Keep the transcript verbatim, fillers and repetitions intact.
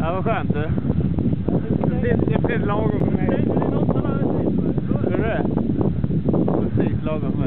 Ja, vad skönt du. Det är precis lagom för mig. Är det det? Precis lagom.